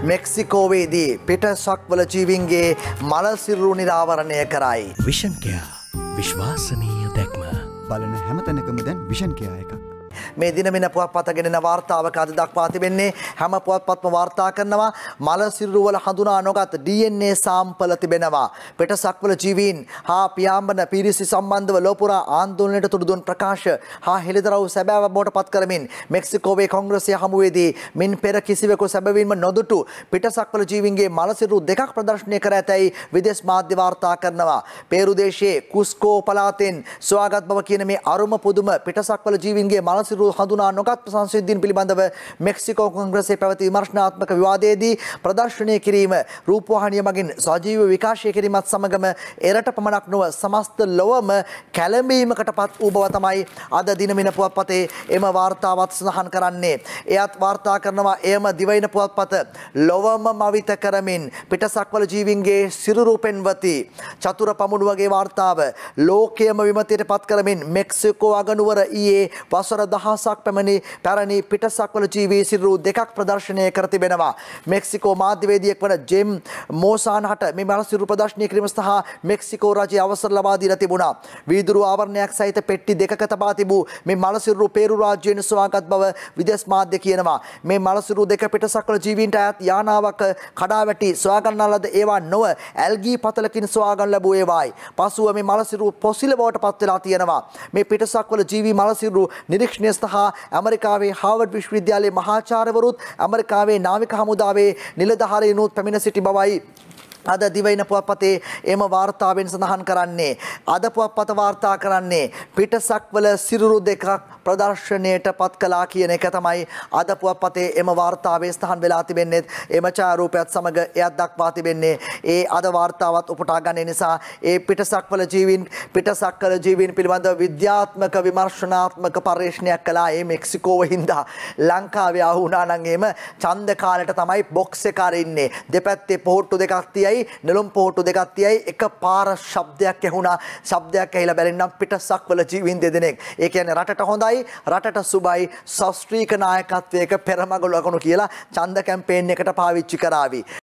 මෙක්සිකෝවේදී පිටසක්වල ජීවීන්ගේ මල සිරුරු නිරාවරණය කරයි. Vision care විශ්වාසනීය දැක්ම. බලන හැමතැනකම දැන් විෂන් කෙයා එකක්. මේ දිනමින පුවත්පත ගෙනෙන වාර්තාවක අද දක්වා තිබෙන්නේ හැම පුවත්පත්ම වාර්තා කරනවා මල සිරුරු වල හඳුනා නොගත් DNA සාම්පල තිබෙනවා. පිටසක්වල ජීවීන් හා පියාඹන පිරිසි සම්බන්ධව ලෝපුරා ආන්දෝලනයට තුඩු දුන් ප්‍රකාශ හා හෙළිදරව් සැබෑව බවට පත් කරමින් මෙක්සිකෝවේ කොංග්‍රසය හමුවේදී මින් පෙර කිසිවෙකු සැබවින්ම නොදුටු පිටසක්වල ජීවීන්ගේ මල සිරුරු දෙකක් ප්‍රදර්ශනය කර ඇතැයි විදේශ මාධ්‍ය වාර්තා කරනවා. පේරු දේශයේ කුස්කෝ පළාතෙන් සොයාගත් බව කියන මේ අරුම පුදුම පිටසක්වල ජීවීන්ගේ මල සිරුරු හඳුනා නොගත් සංසිද්ධීන් පිළිබඳව මෙක්සිකෝ කොංග්‍රසයේ පැවති විමර්ශනාත්මක විවාදයේදී ප්‍රදර්ශනය කිරීම රූපවාහිනිය මගින් සජීව විකාශය කිරීමත් සමගම එරට පමණක් නොව සමස්ත ලොවම කැළඹීමකටපත් වූ බව තමයි අද දිනමින පුවත්පතේ එම වාර්තාවත් සඳහන් කරන්නේ. එයත් වාර්තා කරනවා එයම දිවයින පුවත්පත ලොවම මවිත කරමින් පිටසක්වල ජීවීන්ගේ සිරුරු පෙන්වති. චතුර පමුණුවගේ වාර්තාව ලෝකයේම විමතියට පත් කරමින් මෙක්සිකෝ අගනුවර ඊයේ වසර දහසක් පැරණි පිටසක්වල ජීවී සිරුරු දෙකක් ප්‍රදර්ශනය කර තිබෙනවා. මෙක්සිකෝ මාධ්‍යවේදියෙක් වන ජෙම් මෝසාන්හට මේ මල සිරුරු ප්‍රදර්ශනය කිරීම සහ මෙක්සිකෝ රජය අවසර ලබා දීලා තිබුණා. වීදුරු ආවරණයක් සහිත පෙට්ටි දෙකක තබා තිබූ මේ මල සිරුරු පේරු රාජ්‍යයෙන් සොයාගත් බව විදේශ මාධ්‍ය කියනවා. මේ මල සිරුරු දෙක පිටසක්වල ජීවීන්ට අයත් යානාවක කඩා වැටි සොයාගන්නා ලද ඒවා නොව ඇල්ගී පතලකින් සොයාගන්න ලැබුව ඒවායි. පසුව මේ මල සිරුරු පොසිල බවට පත් වෙලා තියෙනවා. මේ පිටසක්වල ජීවී මල සිරුරු නිරීක්ෂණය සහ ඇමරිකාවේ හාවර්ඩ් විශ්වවිද්‍යාලයේ මහාචාර්යවරුත් ඇමරිකාවේ නාවික හමුදාවේ නිලධාරීනුත් පැමිණ සිටි බවයි අද දිවයින පුවත්පතේ එම වාර්තාවෙන් සඳහන් කරන්නේ. අද පුවත්පත වාර්තා කරන්නේ පිටසක්වල සිරුරු දෙකක් ප්‍රදර්ශනයට පත් කළා කියන එක තමයි අද පුවත්පතේ එම වාර්තාවේ සඳහන් වෙලා තිබෙන්නේ. එම ඡායාරූපයත් සමග එයත් දක්වා තිබෙන්නේ ඒ අද වාර්තාවත් උපුටා ගන්න නිසා ඒ පිටසක්වල ජීවීන් පිළිබඳව විද්‍යාත්මක විමර්ශනාත්මක පර්යේෂණයක් කළා ඒ මෙක්සිකෝව හින්දා ලංකාවේ ආ වුණා නම් එහෙම ඡන්ද කාලෙට තමයි බොක්ස් එක අරින්නේ. දෙපැත්තේ පොහොට්ටු දෙකක් තියයි නෙළුම් පොහොට්ටු දෙකක් තියයි එකපාර ශබ්දයක් ඇහුණා. ශබ්දයක් ඇහිලා බැලෙන්නම් පිටසක්වල ජීවීන් දෙදෙනෙක්. ඒ කියන්නේ රටට හොඳයි රටට සුබයි ශාස්ත්‍රීය නායකත්වයක පෙරමග ලකුණු කියලා ඡන්ද කැම්පේන් එකට පාවිච්චි කරાવી.